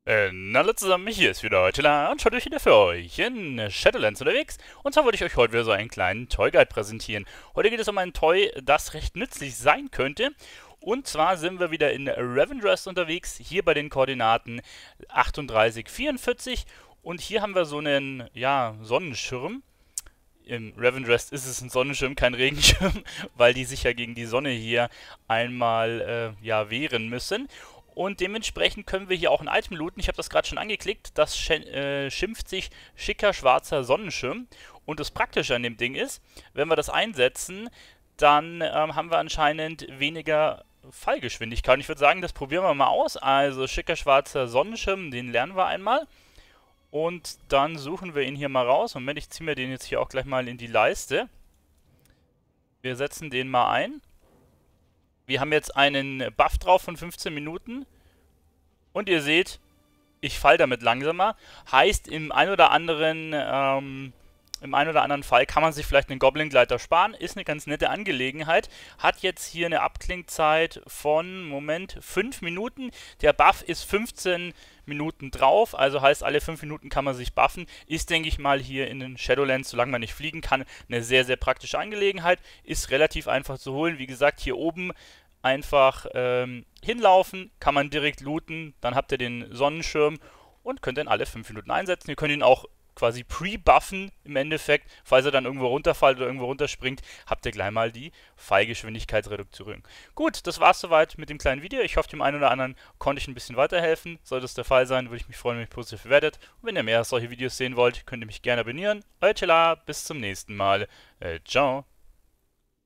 Hallo zusammen, hier ist wieder Tila und schaut euch wieder für euch in Shadowlands unterwegs. Und zwar wollte ich euch heute wieder so einen kleinen Toy Guide präsentieren. Heute geht es um ein Toy, das recht nützlich sein könnte. Und zwar sind wir wieder in Revendreth unterwegs, hier bei den Koordinaten 3844. Und hier haben wir so einen, ja, Sonnenschirm. Im Revendreth ist es ein Sonnenschirm, kein Regenschirm, weil die sich ja gegen die Sonne hier einmal ja, wehren müssen. Und dementsprechend können wir hier auch ein Item looten. Ich habe das gerade schon angeklickt. Das schimpft sich schicker schwarzer Sonnenschirm. Und das Praktische an dem Ding ist, wenn wir das einsetzen, dann haben wir anscheinend weniger Fallgeschwindigkeit. Und ich würde sagen, das probieren wir mal aus. Also schicker schwarzer Sonnenschirm, den lernen wir einmal. Und dann suchen wir ihn hier mal raus. Moment, ich ziehe mir den jetzt hier auch gleich mal in die Leiste. Wir setzen den mal ein. Wir haben jetzt einen Buff drauf von 15 Minuten. Und ihr seht, ich falle damit langsamer. Heißt, im ein oder anderen Fall kann man sich vielleicht einen Goblin-Gleiter sparen. Ist eine ganz nette Angelegenheit. Hat jetzt hier eine Abklingzeit von, Moment, 5 Minuten. Der Buff ist 15 Minuten drauf. Also heißt, alle 5 Minuten kann man sich buffen. Ist, denke ich mal, hier in den Shadowlands, solange man nicht fliegen kann, eine sehr, sehr praktische Angelegenheit. Ist relativ einfach zu holen. Wie gesagt, hier oben einfach hinlaufen, kann man direkt looten, dann habt ihr den Sonnenschirm und könnt ihn alle 5 Minuten einsetzen. Ihr könnt ihn auch quasi pre-buffen im Endeffekt, falls er dann irgendwo runterfällt oder irgendwo runterspringt, habt ihr gleich mal die Fallgeschwindigkeitsreduktion. Gut, das war's soweit mit dem kleinen Video. Ich hoffe, dem einen oder anderen konnte ich ein bisschen weiterhelfen. Sollte es der Fall sein, würde ich mich freuen, wenn ihr mich positiv bewertet. Und wenn ihr mehr solche Videos sehen wollt, könnt ihr mich gerne abonnieren. Euer Tela, bis zum nächsten Mal. Ciao.